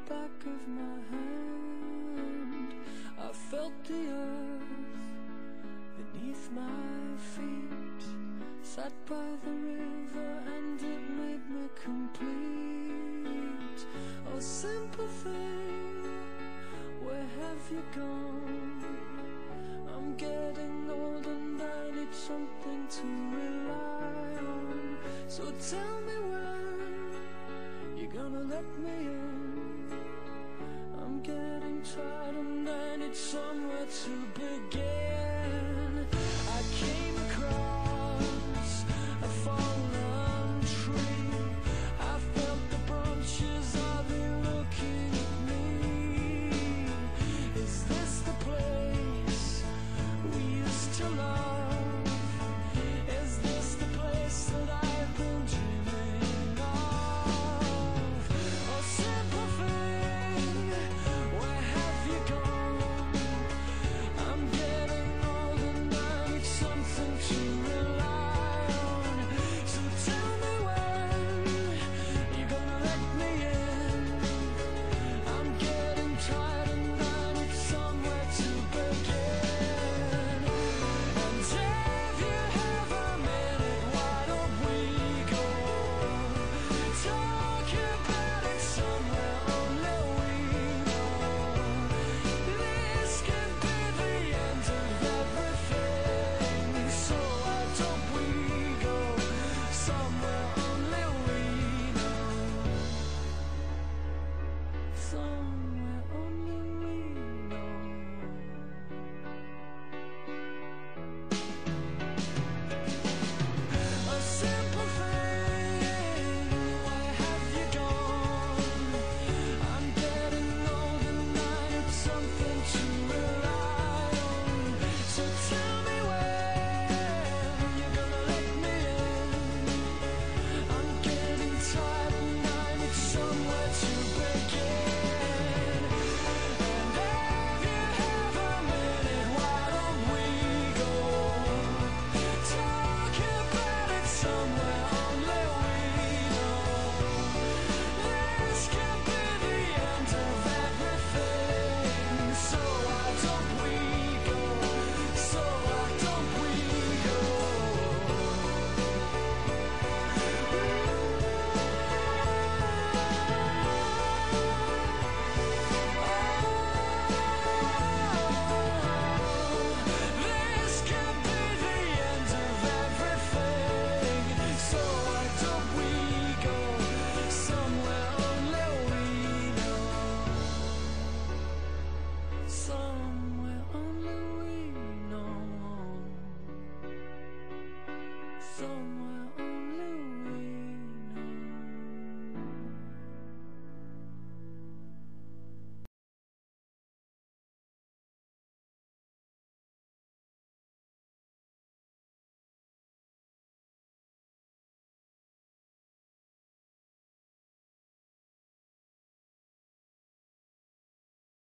back of my hand. I felt the earth beneath my feet, sat by the river and it made me complete. Oh, simple thing, where have you gone? I'm getting old and I need something to rely on. So tell me when you're gonna let me in. I'm getting tired and I need somewhere to begin. I came across a fallen tree. I felt the branches of it looking at me. Is this the place we used to love? Is this the place that I've been dreaming of? Oh, simple thing, where have you gone? I'm getting old and I need something to rely on. So tell me when you're gonna let me in. I'm getting tired and I need somewhere to begin. And if you have a minute, why don't we go talk about it somewhere only we know? This could be the end of everything. So why don't we go somewhere only we know?